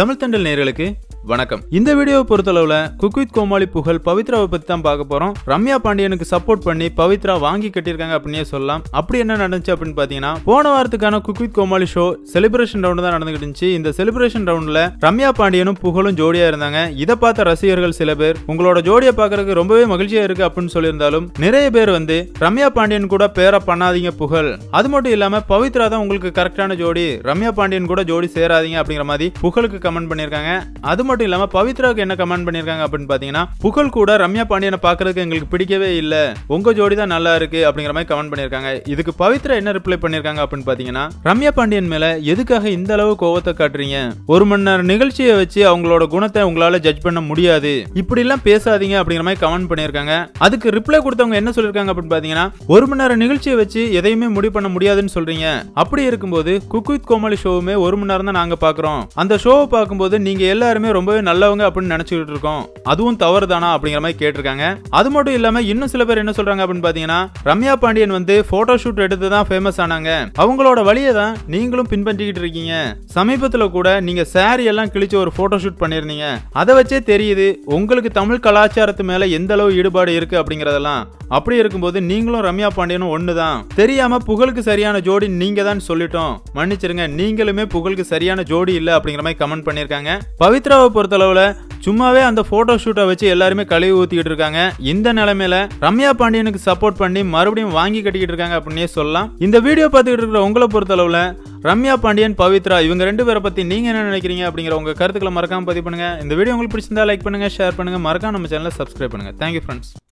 தமிழ் தண்டல் நேயர்களுக்கு வணக்கம். இந்த வீடியோவை பொறுத்தளவுல குக் வித் கோமாளி புகழ் பவித்ராவை பத்தி தான் பார்க்க போறோம். ரம்யா பாண்டியனுக்கு சப்போர்ட் பண்ணி பவித்ரா வாங்கி கட்டியிருக்காங்க அப்படின்னே சொல்லலாம். அப்படி என்ன நடந்துச்சு அப்படின்னு பாத்தீங்கன்னா, போன வாரத்துக்கான cook with Comali show celebration round தான் நடந்துகிட்டு இருந்துச்சு. இந்த செலிப்ரேஷன் ரவுண்ட்ல ரம்யா பாண்டியனும் புகழும் ஜோடியா இருந்தாங்க. இதை பார்த்த ரசிகர்கள் சில பேர் உங்களோட ஜோடியை பார்க்கறதுக்கு ரொம்பவே மகிழ்ச்சியா இருக்கு அப்படின்னு சொல்லியிருந்தாலும், நிறைய பேர் ரம்யா பாண்டியன் கூட பேர பண்ணாதீங்க புகழ், அது மட்டும் இல்லாம பவித்ரா தான் உங்களுக்கு கரெக்டான ஜோடி, ரம்யா பாண்டியன் கூட ஜோடி சேராதீங்க அப்படிங்கிற மாதிரி புகழுக்கு கமெண்ட் பண்ணிருக்காங்க. அது மட்டும் இல்லாம பவித்ராக்கு என்ன கமெண்ட் பண்ணிருக்காங்க அப்படின்னு பாத்தீங்கன்னா, புகழ் கூட ரம்யா பாண்டியனை பாக்குறதுக்கு எங்களுக்கு பிடிக்கவே இல்ல, உங்க ஜோடி தான் நல்லா இருக்கு அப்படிங்கிற மாதிரி கமெண்ட் பண்ணிருக்காங்க. இதுக்கு பவித்ரா என்ன ரிப்ளை பண்ணிருக்காங்க அப்படின்னு பாத்தீங்கன்னா, ரம்யா பாண்டியன் மேல எதுக்காக இந்த அளவு கோவத்தை காட்டுறீங்க, ஒரு மணி நேரம் நிகழ்ச்சியை வச்சு அவங்களோட குணத்தை உங்களால ஜட்ஜ் பண்ண முடியாது, இப்படி எல்லாம் பேசாதீங்க அப்படிங்கிற மாதிரி கமெண்ட் பண்ணிருக்காங்க. அதுக்கு ரிப்ளை கொடுத்தவங்க என்ன சொல்லிருக்காங்க அப்படின்னு பாத்தீங்கன்னா, ஒரு மணி நேரம் நிகழ்ச்சியை வச்சு எதையுமே முடிவு பண்ண முடியாதுன்னு சொல்றீங்க, அப்படி இருக்கும்போது குக் வித் கோமாளி ஷோவுமே ஒரு மணி நேரம் தான் நாங்க பாக்குறோம், அந்த ஷோவை பார்க்கும்போது நீங்க எல்லாருமே ரொம்பவே நல்லவங்க அப்படின்னு நினைச்சுக்கிட்டு இருக்கோம், அதுவும் தவறு தானா அப்படிங்கிற மாதிரி கேட்டிருக்காங்க. அது மட்டும் இல்லாம இன்னும் சில பேர் என்ன சொல்றாங்க அப்படின்னு பாத்தீங்கன்னா, ரம்யா பாண்டியன் போட்டோ ஷூட் எடுத்து தான் ஃபேமஸ் ஆனாங்க, அவங்களோட வழியை தான் நீங்களும் பின்பற்றிக்கிட்டு இருக்கீங்க, சமீபத்துல கூட நீங்க சாரி எல்லாம் கிழிச்சு ஒரு போட்டோ ஷூட் பண்ணிருந்தீங்க, அதை வச்சே தெரியுது உங்களுக்கு தமிழ் கலாச்சாரத்து மேல எந்த அளவு ஈடுபாடு இருக்கு அப்படிங்கறதெல்லாம். அப்படி இருக்கும்போது நீங்களும் ரம்யா பாண்டியனும் ஒண்ணுதான், தெரியாம புகழுக்கு சரியான ஜோடி நீங்க தான் சொல்லிட்டோம், மன்னிச்சிருங்க, நீங்களுமே புகழுக்கு சரியான ஜோடி இல்ல அப்படிங்கிற மாதிரி கமெண்ட் பண்ணிருக்காங்க. பவித்ராவை பொறுத்தளவுல சும்மாவே அந்த போட்டோ ஷூட்டை வச்சு எல்லாருமே கழுவி ஊத்திக்கிட்டு இருக்காங்க. இந்த நிலைமையில ரம்யா பாண்டியனுக்கு சப்போர்ட் பண்ணி மறுபடியும் வாங்கி கட்டிக்கிட்டு இருக்காங்க அப்படின்னே சொல்லலாம். இந்த வீடியோ பார்த்துக்கிட்டு இருக்கிற உங்களை பொறுத்தளவுல ரம்யா பாண்டியன் பவித்ரா இவங்க ரெண்டு பேரை பத்தி நீங்க என்ன நினைக்கிறீங்க அப்படிங்கிற உங்க கருத்துக்களை மறக்காம பதிவு பண்ணுங்க. இந்த வீடியோ உங்களுக்கு பிடிச்சிருந்தா லைக் பண்ணுங்க, ஷேர் பண்ணுங்க, மறக்காம நம்ம சேனலை சப்ஸ்கிரைப் பண்ணுங்க. Thank you friends.